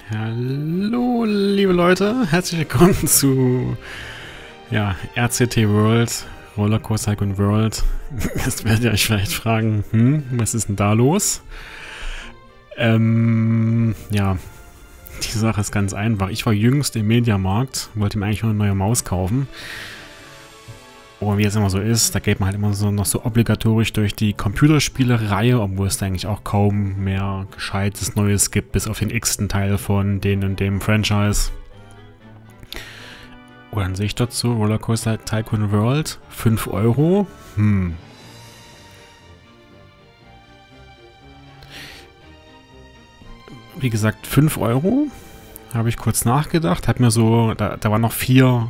Hallo, liebe Leute, herzlich willkommen zu RCT World, Rollercoaster Tycoon World. Jetzt werdet ihr euch vielleicht fragen, was ist denn da los? Die Sache ist ganz einfach. Ich war jüngst im Mediamarkt, wollte mir eigentlich nur eine neue Maus kaufen. Und wie es immer so ist, da geht man halt immer so noch so obligatorisch durch die Computerspiele-Reihe, obwohl es da eigentlich auch kaum mehr Gescheites Neues gibt, bis auf den x-ten Teil von den und dem Franchise. Und dann sehe ich dort so Rollercoaster Tycoon World, 5 Euro. Wie gesagt, 5 Euro. Habe ich kurz nachgedacht, habe mir so, da waren noch vier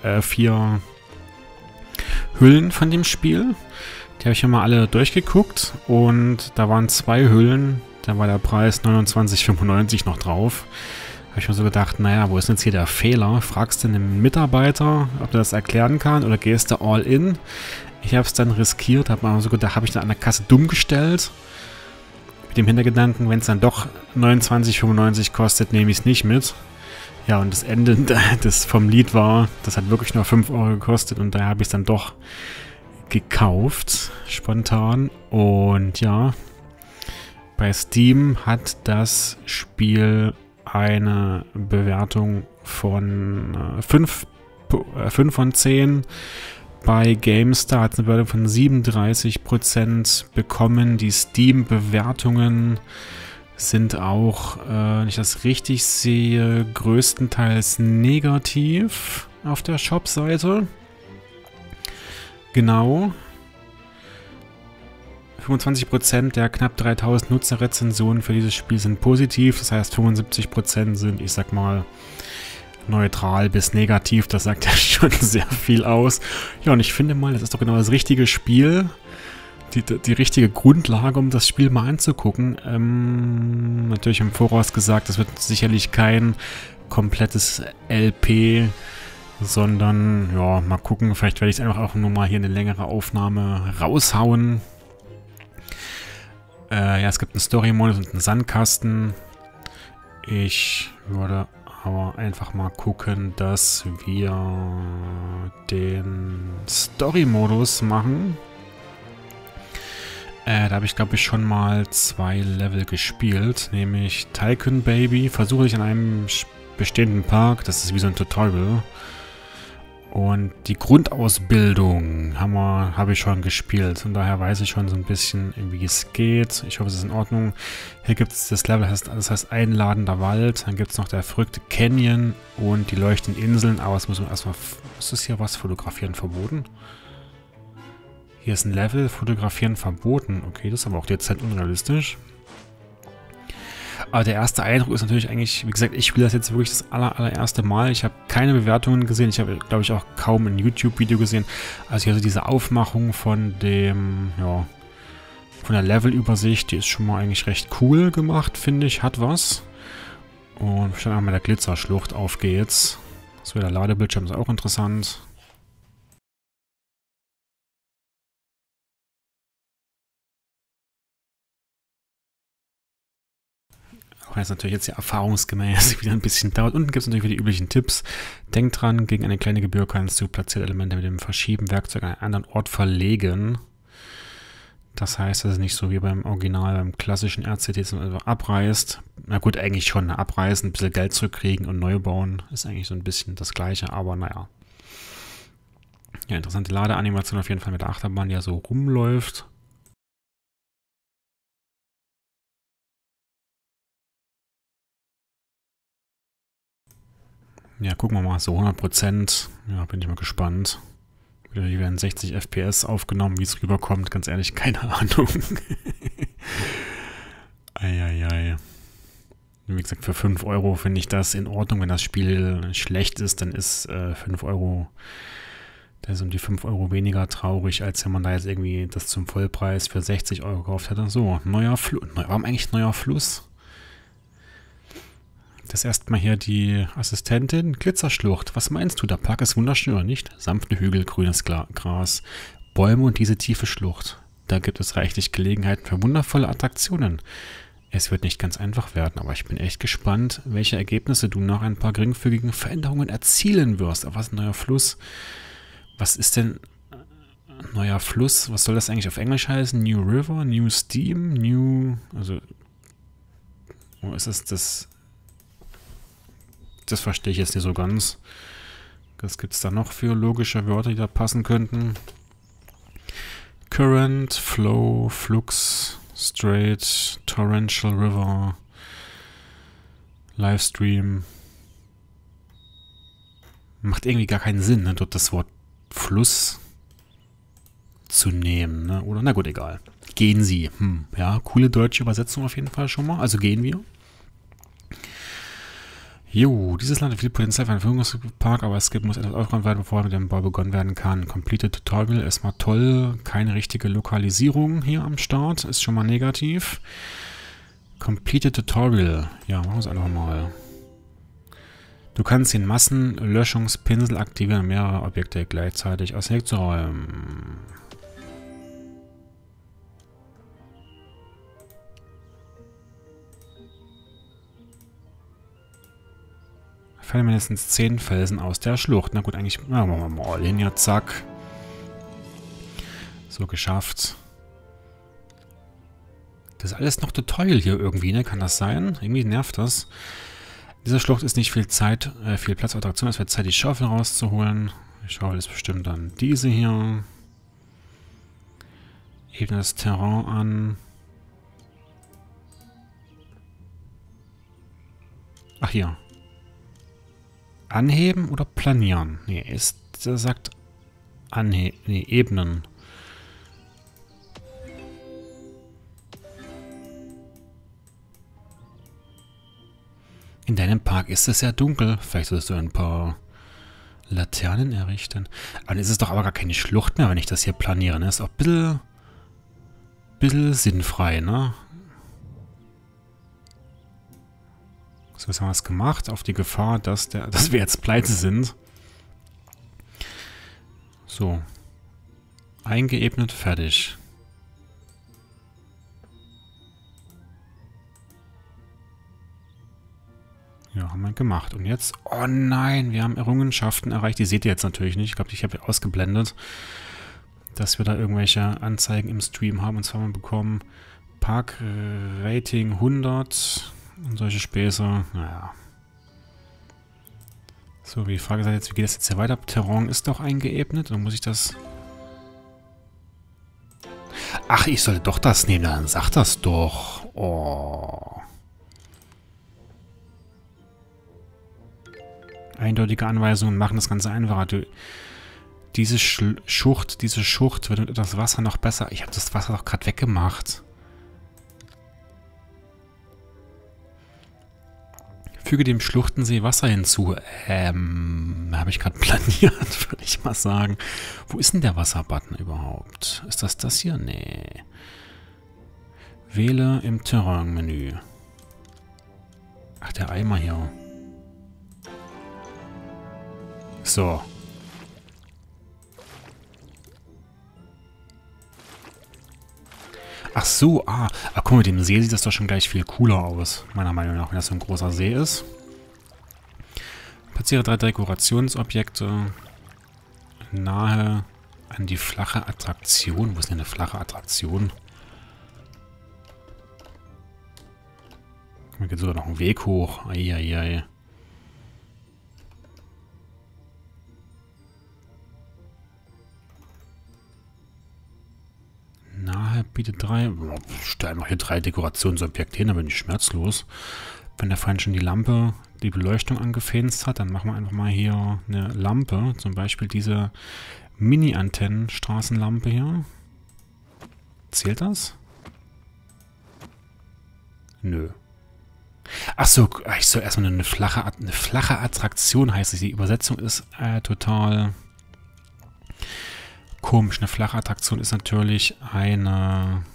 Hüllen von dem Spiel. Die habe ich mir mal alle durchgeguckt und da waren 2 Hüllen, da war der Preis 29,95 noch drauf. Habe ich mir so gedacht, naja, wo ist denn jetzt hier der Fehler? Fragst du einen Mitarbeiter, ob der das erklären kann oder gehst du all in? Ich habe es dann riskiert, habe mir so gedacht, habe ich dann an der Kasse dumm gestellt. Mit dem Hintergedanken, wenn es dann doch 29,95 kostet, nehme ich es nicht mit. Ja, und das Ende vom Lied war, das hat wirklich nur 5 Euro gekostet und daher habe ich es dann doch gekauft, spontan. Und ja, bei Steam hat das Spiel eine Bewertung von 5 von 10. Bei GameStar hat es eine Bewertung von 37% bekommen. Die Steam-Bewertungen sind auch, wenn ich das richtig sehe, größtenteils negativ auf der Shop-Seite. Genau. 25% der knapp 3000 Nutzerrezensionen für dieses Spiel sind positiv. Das heißt, 75% sind, ich sag mal, neutral bis negativ. Das sagt ja schon sehr viel aus. Ja, und ich finde mal, das ist doch genau das richtige Spiel. Die richtige Grundlage, um das Spiel mal anzugucken. Natürlich im Voraus gesagt, das wird sicherlich kein komplettes LP, sondern, ja, mal gucken. Vielleicht werde ich es einfach auch nur mal hier eine längere Aufnahme raushauen. Es gibt einen Story-Modus und einen Sandkasten. Ich würde aber einfach mal gucken, dass wir den Story-Modus machen. Da habe ich, glaube ich, schon mal 2 Level gespielt, nämlich Tycoon Baby. Versuche ich an einem bestehenden Park, das ist wie so ein Tutorial. Und die Grundausbildung habe ich schon gespielt. Und daher weiß ich schon so ein bisschen, wie es geht. Ich hoffe, es ist in Ordnung. Hier gibt es das Level, das heißt einladender Wald. Dann gibt es noch der verrückte Canyon und die leuchtenden Inseln. Aber es muss man erstmal... Ist das hier was? Fotografieren verboten? Hier ist ein Level, Fotografieren verboten. Okay, das ist aber auch dezent unrealistisch. Aber der erste Eindruck ist natürlich eigentlich, wie gesagt, ich spiele das jetzt wirklich das allererste Mal. Ich habe keine Bewertungen gesehen. Ich habe, glaube ich, auch kaum ein YouTube-Video gesehen. Also hier diese Aufmachung von dem, ja, von der Levelübersicht, die ist schon mal eigentlich recht cool gemacht, finde ich. Hat was. Und schon einmal der Glitzerschlucht, auf geht's. So, der Ladebildschirm ist auch interessant. Auch wenn es natürlich jetzt ja erfahrungsgemäß wieder ein bisschen dauert. Unten gibt es natürlich wieder die üblichen Tipps. Denkt dran, gegen eine kleine Gebühr kannst du platzierte Elemente mit dem Verschieben-Werkzeug an einen anderen Ort verlegen. Das heißt, das ist nicht so wie beim Original, beim klassischen RCT, dass man einfach abreißt. Na gut, eigentlich schon. Abreißen, ein bisschen Geld zurückkriegen und neu bauen. Ist eigentlich so ein bisschen das Gleiche, aber naja. Ja, interessante Ladeanimation auf jeden Fall mit der Achterbahn, die ja so rumläuft. Ja, gucken wir mal, so 100%. Ja, bin ich mal gespannt. Hier werden 60 FPS aufgenommen, wie es rüberkommt. Ganz ehrlich, keine Ahnung. Eieiei. Wie gesagt, für 5 Euro finde ich das in Ordnung. Wenn das Spiel schlecht ist, dann ist 5 Euro, das ist um die 5 Euro weniger traurig, als wenn man da jetzt irgendwie das zum Vollpreis für 60 Euro gekauft hätte. So, neuer Fluss. Warum eigentlich neuer Fluss? Das erstmal hier die Assistentin. Glitzerschlucht. Was meinst du? Der Park ist wunderschön, oder nicht? Sanfte Hügel, grünes Gras, Bäume und diese tiefe Schlucht. Da gibt es reichlich Gelegenheiten für wundervolle Attraktionen. Es wird nicht ganz einfach werden, aber ich bin echt gespannt, welche Ergebnisse du nach ein paar geringfügigen Veränderungen erzielen wirst. Aber was ist ein neuer Fluss? Was ist denn neuer Fluss? Was soll das eigentlich auf Englisch heißen? New River, New Steam, New... Also, wo ist es das? Das verstehe ich jetzt nicht so ganz. Was gibt es da noch für logische Wörter, die da passen könnten? Current, Flow, Flux, Straight, Torrential River, Livestream. Macht irgendwie gar keinen Sinn, ne, dort das Wort Fluss zu nehmen, ne? Oder, na gut, egal. Gehen Sie. Ja, coole deutsche Übersetzung auf jeden Fall schon mal. Also gehen wir. Jo, dieses Land hat viel Potenzial für einen Vergnügungspark, aber es muss etwas aufgeräumt werden, bevor mit dem Bau begonnen werden kann. Completed Tutorial, erstmal toll. Keine richtige Lokalisierung hier am Start, ist schon mal negativ. Completed Tutorial, ja, machen wir es einfach mal. Du kannst den Massenlöschungspinsel aktivieren, um mehrere Objekte gleichzeitig aus dem Weg zu räumen. Fallen mindestens 10 Felsen aus der Schlucht. Na gut, eigentlich machen wir mal all in hier, zack. So, geschafft. Das ist alles noch Tutorial hier irgendwie, ne? Kann das sein? Irgendwie nervt das. In dieser Schlucht ist nicht viel Zeit, viel Platz für Attraktion. Es wird Zeit, die Schaufel rauszuholen. Die Schaufel ist bestimmt dann diese hier. Ebne das Terrain an. Ach, hier. Anheben oder planieren? Nee, er sagt anheben. Nee, ebnen. In deinem Park ist es sehr dunkel. Vielleicht solltest du ein paar Laternen errichten. Aber dann ist es doch aber gar keine Schlucht mehr, wenn ich das hier planiere. Das ist auch ein bisschen sinnfrei, ne? So, was haben wir jetzt gemacht? Auf die Gefahr, dass wir jetzt pleite sind. So. Eingeebnet, fertig. Ja, haben wir gemacht. Und jetzt? Oh nein, wir haben Errungenschaften erreicht. Die seht ihr jetzt natürlich nicht. Ich glaube, ich habe ausgeblendet, dass wir da irgendwelche Anzeigen im Stream haben. Und zwar haben wir bekommen Park-Rating 100 und solche Späße. Naja. So, die Frage ist jetzt, wie geht das jetzt hier weiter? Terrain ist doch eingeebnet. Dann muss ich das... Ach, ich sollte doch das nehmen. Dann sag das doch. Oh... Eindeutige Anweisungen machen das Ganze einfacher. Diese Schucht wird mit etwas Wasser noch besser. Ich habe das Wasser doch gerade weggemacht. Füge dem Schluchtensee Wasser hinzu. Habe ich gerade planiert, würde ich mal sagen. Wo ist denn der Wasserbutton überhaupt? Ist das hier? Nee. Wähle im Terrain-Menü. Ach, der Eimer hier. So. Ach so, guck mal, mit dem See sieht das doch schon gleich viel cooler aus, meiner Meinung nach, wenn das so ein großer See ist. Platziere 3 Dekorationsobjekte nahe an die flache Attraktion. Wo ist denn eine flache Attraktion? Da geht sogar noch ein Weg hoch. Eieiei. Nahe bietet 3. Stellen wir hier 3 Dekorationsobjekte hin, da bin ich schmerzlos. Wenn der Feind schon die Beleuchtung angefenst hat, dann machen wir einfach mal hier eine Lampe. Zum Beispiel diese Mini-Antennen-Straßenlampe hier. Zählt das? Nö. Achso, ich soll erstmal eine flache Attraktion heißt es. Die Übersetzung ist total... komisch. Eine flache Attraktion ist natürlich ein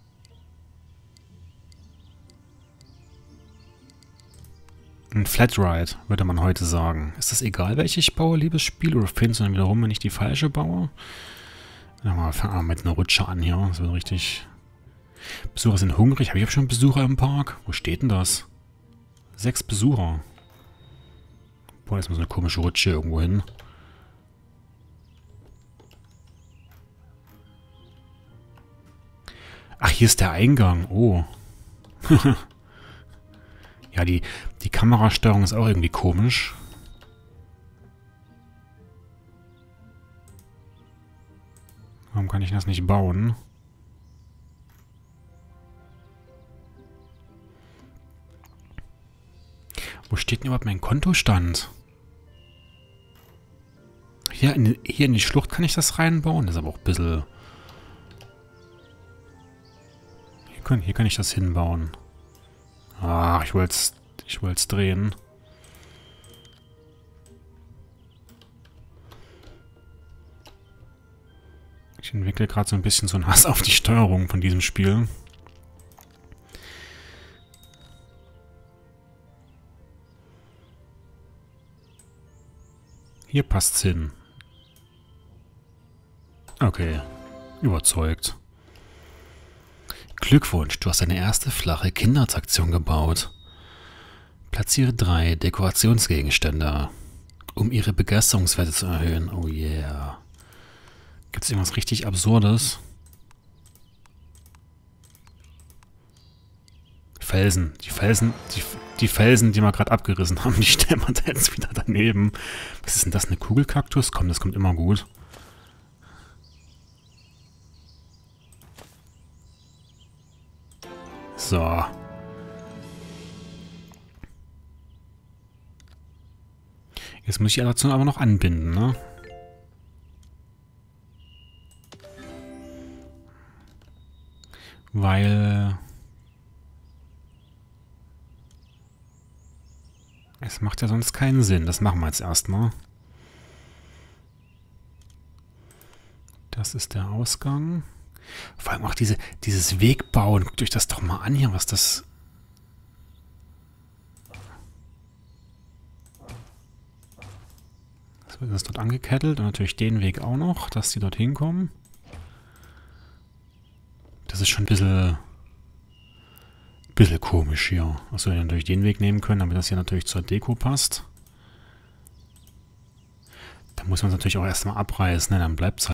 Flatride, würde man heute sagen. Ist das egal, welche ich baue, liebes Spiel? Oder findest du dann wiederum, wenn ich die falsche baue? Fangen wir mal mit einer Rutsche an hier. Das wird richtig... Besucher sind hungrig. Habe ich auch schon Besucher im Park? Wo steht denn das? 6 Besucher. Boah, jetzt muss eine komische Rutsche irgendwo hin. Ach, hier ist der Eingang. Oh. Ja, die Kamerasteuerung ist auch irgendwie komisch. Warum kann ich das nicht bauen? Wo steht denn überhaupt mein Kontostand? Hier in die Schlucht kann ich das reinbauen. Das ist aber auch ein bisschen... Hier kann ich das hinbauen. Ah, ich wollte es drehen. Ich entwickle gerade so ein bisschen so einen Hass auf die Steuerung von diesem Spiel. Hier passt's hin. Okay, überzeugt. Glückwunsch, du hast deine erste flache Kinderattraktion gebaut. Platziere 3 Dekorationsgegenstände, um ihre Begeisterungswerte zu erhöhen. Oh yeah. Gibt es irgendwas richtig Absurdes? Felsen. Die Felsen, die wir gerade abgerissen haben, die stellen wir da jetzt wieder daneben. Was ist denn das? Eine Kugelkaktus? Komm, das kommt immer gut. So. Jetzt muss ich die Attraktion aber noch anbinden, ne? Weil... es macht ja sonst keinen Sinn. Das machen wir jetzt erstmal. Das ist der Ausgang. Vor allem auch dieses Wegbauen. Guckt euch das doch mal an hier, was das... Das wird jetzt dort angekettelt und natürlich den Weg auch noch, dass die dort hinkommen. Das ist schon ein bisschen komisch hier. Achso, wir natürlich den Weg nehmen können, damit das hier natürlich zur Deko passt. Da muss man es natürlich auch erstmal abreißen, ne? Dann bleibt es